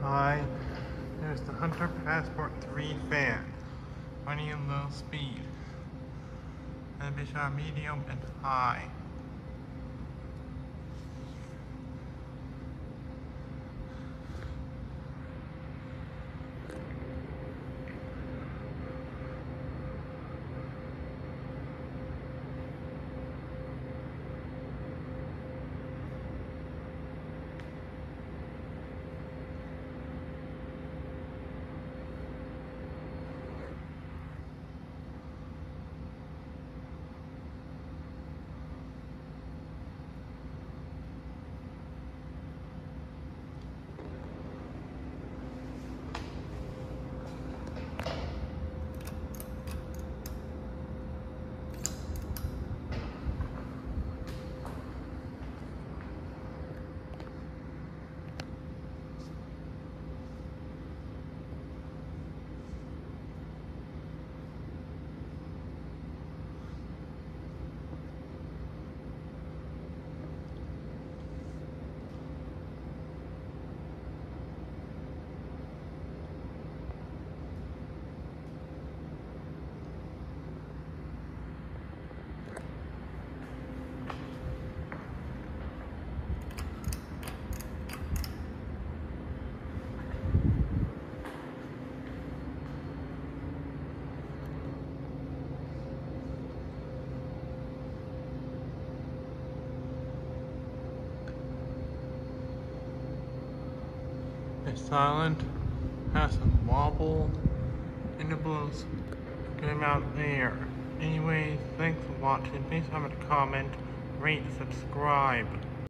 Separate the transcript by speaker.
Speaker 1: high. There's the Hunter Passport 3 fan, running in low speed. And be shot medium and high. It's silent, has some wobble, and it blows good amount of air. Anyways, thanks for watching. Please comment, rate, subscribe.